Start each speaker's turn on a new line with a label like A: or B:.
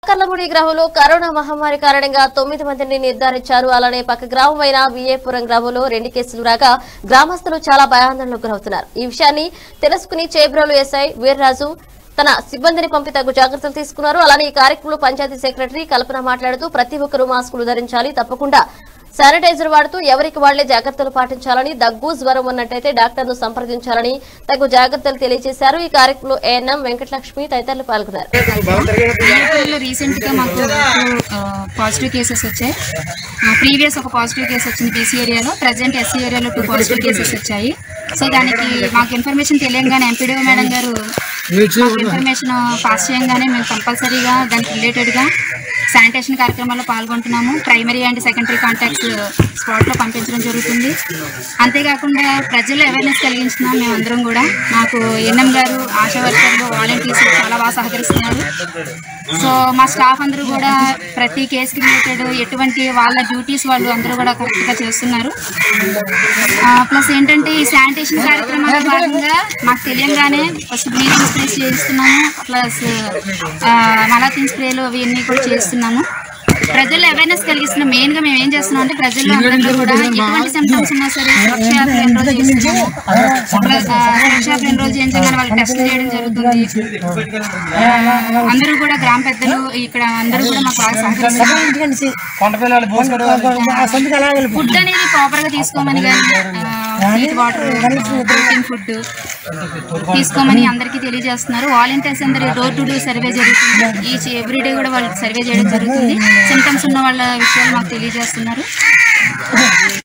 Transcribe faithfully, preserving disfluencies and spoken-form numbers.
A: కర్లముడి గ్రామంలో కరోనా మహమ్మారి కారణంగా తొమ్మిది మందిని నిర్ధారించారు. అలానే పక్క గ్రామమైన విఏపురం గ్రామంలో రెండు కేసులు రాగా గ్రామస్తులు చాలా భయాందోళనకు గురవుతున్నారు. ఈ విషయాన్ని తెలుసుకుని చేబ్రోలు ఎస్ఐ వీర్రాజు తన సిబ్బందిని పంపి తగు జాగ్రత్తలు తీసుకున్నారు. అలానే ఈ కార్యక్రమంలో పంచాయతీ సెక్రటరీ కల్పన మాట్లాడుతూ ప్రతి ఒక్కరూ మాస్కులు ధరించాలి, తప్పకుండా శానిటైజర్ వాడుతూ ఎవరికి వాళ్లే జాగ్రత్తలు పాటించాలని, దగ్గు జ్వరం ఉన్నట్టయితే డాక్టర్ ను సంప్రదించాలని తగు జాగ్రత్తలు తెలియజేశారు. ఈ కార్యక్రమంలో ఏఎన్ఎం వెంకటలక్ష్మి తదితరులు పాల్గొన్నారు.
B: రీసెంట్ గా మాకు పాజిటివ్ కేసెస్ వచ్చాయి. ప్రీవియస్ ఒక పాజిటివ్ కేసు వచ్చింది బీసీ ఏరియాలో, ప్రజెంట్ ఎస్సీ ఏరియాలో టూ పాజిటివ్ కేసెస్ వచ్చాయి. సో దానికి మాకు ఇన్ఫర్మేషన్ తెలియగానే ఎంపీడీఓ మేడం గారు ఇన్ఫర్మేషన్ పాస్ చేయగానే మేము కంపల్సరీగా దానికి రిలేటెడ్ గా శానిటేషన్ కార్యక్రమాల్లో పాల్గొంటున్నాము. ప్రైమరీ అండ్ సెకండరీ కాంటాక్ట్స్ స్పాట్లో పంపించడం జరుగుతుంది. అంతేకాకుండా ప్రజల్లో అవేర్నెస్ కలిగించున్నాం మేమందరం కూడా. నాకు ఎన్ఎం గారు, ఆశా వర్కర్లు, వాలంటీర్స్ చాలా బాగా సహకరిస్తున్నారు. సో మా స్టాఫ్ అందరూ కూడా ప్రతి కేసుకి రిలేటెడ్ ఎటువంటి వాళ్ళ డ్యూటీస్ వాళ్ళు అందరూ కూడా కరెక్ట్గా చేస్తున్నారు. ప్లస్ ఏంటంటే ఈ శానిటేషన్ కార్యక్రమాల్లో భాగంగా మాకు తెలియగానే ఫస్ట్ బ్లీచింగ్ స్ప్రేస్ చేస్తున్నాము, ప్లస్ మలాథిన్ స్ప్రేలు అవన్నీ కూడా చేస్తున్నాము. ప్రజల్లో అవేర్నెస్ కలిగిస్తున్నాం. మెయిన్ గా మేము ఏం చేస్తున్నాం అంటే ప్రజల్లో అందరిలో కూడా ఎటువంటి సింప్టమ్స్ ఉన్నా సరే సురక్ష ఎన్రోల్ చేస్తున్నాము. సురక్ష ఎన్రోల్ చేయించగానే వాళ్ళు టెస్ట్ చేయడం జరుగుతుంది. అందరూ కూడా గ్రామ పెద్దలు ఇక్కడ అందరూ కూడా మాకు బాగా సహకరిస్తున్నారు. ఫుడ్ అనేది ప్రాపర్ గా తీసుకోమని హీట్ వాటర్, ప్రోటీన్ ఫుడ్ తీసుకోమని అందరికీ తెలియజేస్తున్నారు. వాలంటీర్స్ అందరూ డోర్ టు డోర్ సర్వే జరుగుతుంది. ఈచ్ ఎవ్రీడే కూడా వాళ్ళు సర్వే చేయడం జరుగుతుంది. సింప్టమ్స్ ఉన్న వాళ్ళ విషయాలు మాకు తెలియజేస్తున్నారు.